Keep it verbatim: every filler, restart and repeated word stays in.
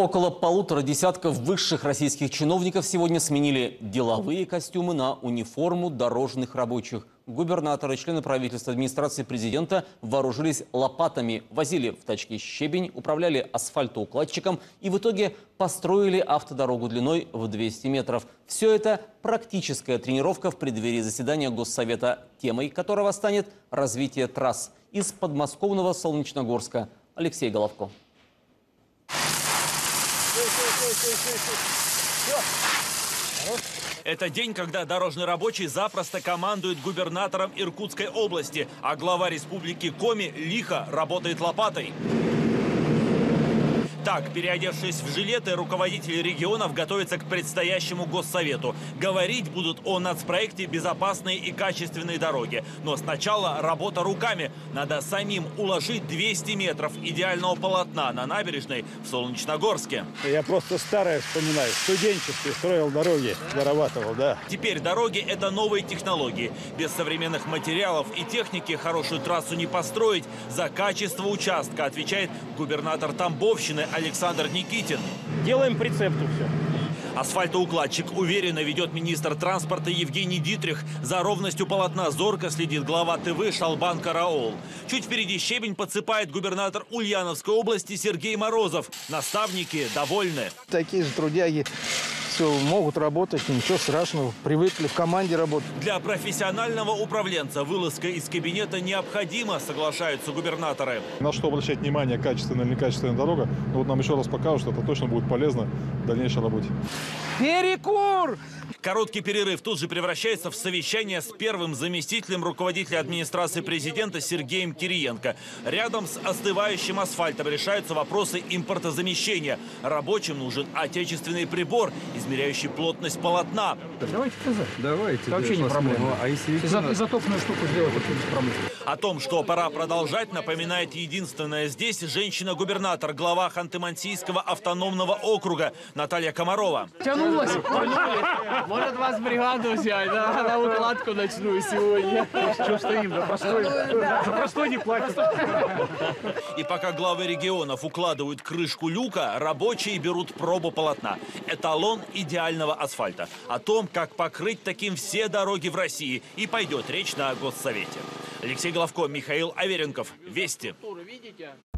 Около полутора десятков высших российских чиновников сегодня сменили деловые костюмы на униформу дорожных рабочих. Губернаторы, члены правительства, администрации президента вооружились лопатами, возили в тачке щебень, управляли асфальтоукладчиком и в итоге построили автодорогу длиной в двести метров. Все это практическая тренировка в преддверии заседания Госсовета, темой которого станет развитие трасс. Из подмосковного Солнечногорска Алексей Головко. Это день, когда дорожный рабочий запросто командует губернатором Иркутской области, а глава республики Коми лихо работает лопатой. Так, переодевшись в жилеты, руководители регионов готовятся к предстоящему Госсовету. Говорить будут о нацпроекте «Безопасные и качественные дороги». Но сначала работа руками. Надо самим уложить двести метров идеального полотна на набережной в Солнечногорске. Я просто старое вспоминаю. Студенческий строил дороги, дорабатывал, да. Теперь дороги – это новые технологии. Без современных материалов и техники хорошую трассу не построить. За качество участка отвечает губернатор Тамбовщины Александр Никитин. Делаем по рецепту все. Асфальтоукладчик уверенно ведет министр транспорта Евгений Дитрих. За ровностью полотна зорко следит глава ТВ Шалбан Караол. Чуть впереди щебень подсыпает губернатор Ульяновской области Сергей Морозов. Наставники довольны. Такие же трудяги все могут работать, ничего страшного, привыкли в команде работать. Для профессионального управленца вылазка из кабинета необходима, соглашаются губернаторы. На что обращать внимание, качественная или некачественная дорога, но вот нам еще раз покажут, что это точно будет полезно в дальнейшей работе. Перекур! Короткий перерыв тут же превращается в совещание с первым заместителем руководителя администрации президента Сергеем Кириенко. Рядом с остывающим асфальтом решаются вопросы импортозамещения. Рабочим нужен отечественный прибор, измеряющий плотность полотна. Давайте сказать. Давайте. Это вообще не проблема. А если изотопную штуку сделать, вообще без проблем. О том, что пора продолжать, напоминает единственная здесь женщина-губернатор, глава Ханты-Мансийского автономного округа Наталья Комарова. Тянулась. Может вас в бригаду взять, да, на укладку ночную сегодня. Что стоим, за простой, за простой не платят. И пока главы регионов укладывают крышку люка, рабочие берут пробу полотна. Эталон идеального асфальта. О том, как покрыть таким все дороги в России, и пойдет речь на Госсовете. Алексей Головко, Михаил Аверенков. Вести.